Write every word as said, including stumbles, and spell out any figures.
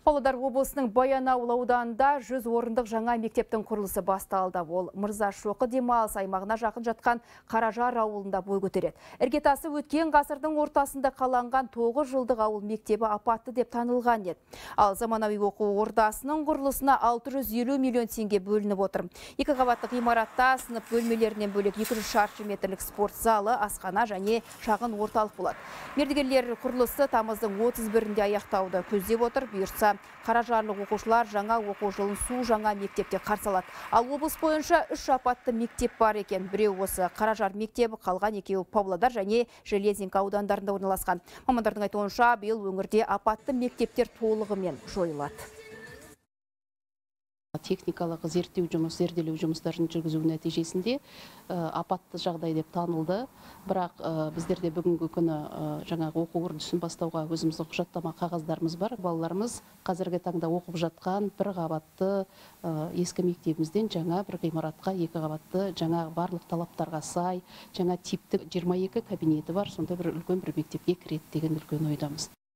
Павлодар облысының Баянауыл ауданында жүз орындық жаңа мектептің құрылысы басталды. Ол Мырзашоқы демалыс аймағына жақын жатқан Қаражар ауылында бой көтереді. Іргетасы өткен ғасырдың ортасында қаланған тоғыз жылдық ауыл мектебі апатты деп танылған еді. Ал заманауи оқу ордасының құрылысына алты жүз елу миллион теңге бөлініп отыр. Екі қабатты ғимаратта сынып бөлмелерінен бөлек екі жүз шаршы метрлік спорт залы, асхана және шағын орталық болады. Мердігерлер құрылысы тамыздың отыз бірінде аяқтауды көздеп отыр. Бұйыртса Қаражарлық оқушылар жаңа оқу жылын су жаңа мектепте қарсы алады. Ал облыс бойынша үш апатты мектеп бар екен. Біреу осы Қаражар мектебі, қалған екеуі Павлодар және Железинка аудандарында орналасқан. Мамандардың айтуынша биыл өңірде апатты мектептер толығымен жойылады. Техникалық зерттеу жұмыс, зерделеу жұмыстарын жүргізу нәтижесінде апатты жағдай деп танылды. Бірақ біздерде бүгінгі күні жаңағы оқу үрдісін бастауға өзіміздің құжаттама қағаздарымыз бар. Балаларымыз қазіргі таңда оқып жатқан бір қабатты ескі мектебімізден жаңа бір ғимаратқа екі қабатты жаңа барлық талаптарға сай, жаңа типтік жиырма екі кабинеті бар, сонда бір үлкен бір мектепке кіреді деген үлкен ойдамыз.